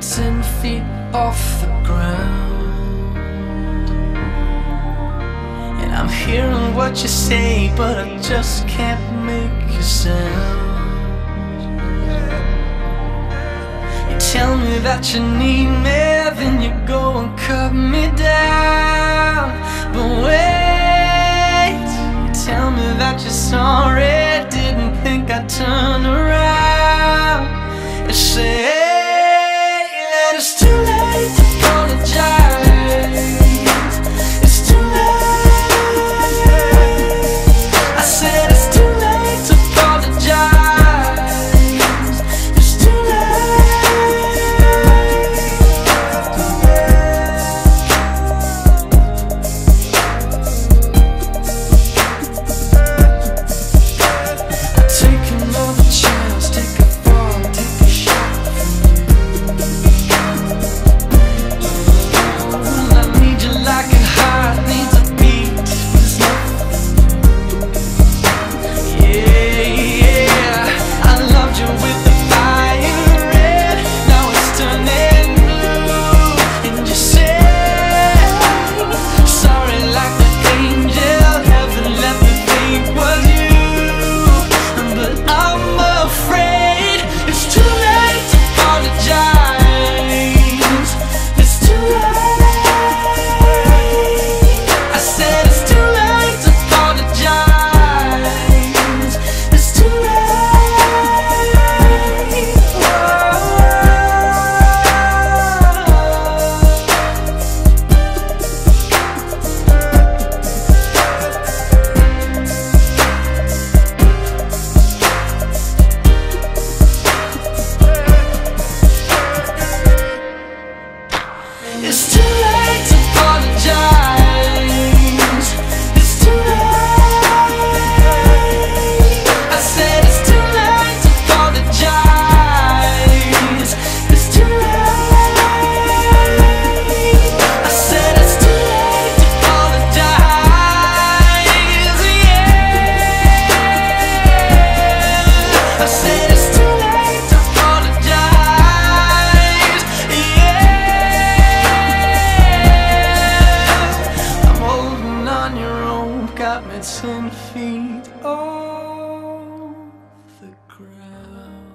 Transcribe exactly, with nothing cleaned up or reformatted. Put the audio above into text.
ten feet off the ground, and I'm hearing what you say, but I just can't make a sound. You tell me that you need me, then you go and cut me down. But wait, you tell me that you're sorry, didn't think I'd turn around. You say that it's too late to apologize. It's too late. I said it's too late to apologize. It's too take another chance, take a fall, take a shot from you. Well, I need you like a heart needs a beat. There's nothing. Yeah, yeah. I loved you with the fire red, now it's turning blue. And you say sorry like the angel, heaven let me think was you. But I'm afraid it's too late to apologize. It's too late. I said it's too late to apologize. It's too late. It's too late to apologize. It's too late. I said it's too late to apologize. It's too late. I said it's too late to apologize. Yeah. I said it's too late to apologize. Yeah. I'm holding on your rope, got me ten feet off the ground.